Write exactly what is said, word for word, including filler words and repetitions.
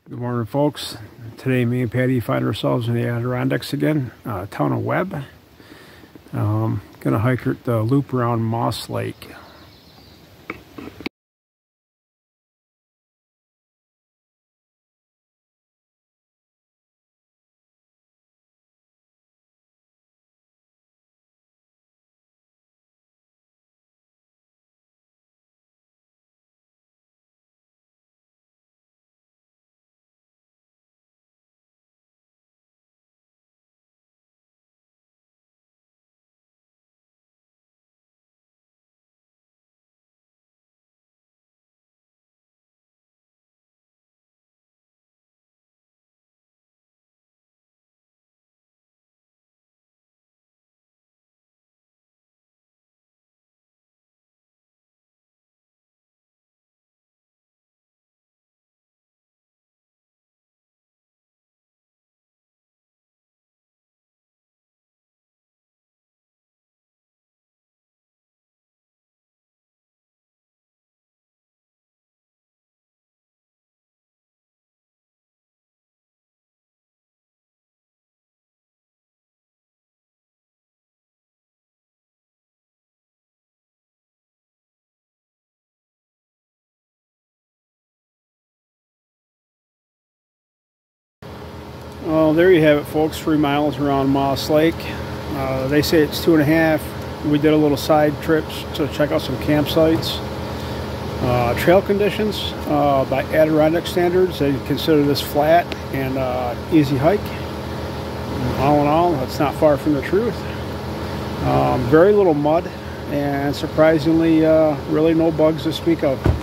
Good morning, folks. Today me and Patty find ourselves in the Adirondacks again, uh, town of Webb. Um, gonna hike the loop around Moss Lake. Well, there you have it, folks. Three miles around Moss Lake. Uh, they say it's two and a half. We did a little side trips to check out some campsites. Uh, trail conditions, uh, by Adirondack standards, they consider this flat and uh, easy hike. All in all, that's not far from the truth. Um, very little mud, and surprisingly, uh, really no bugs to speak of.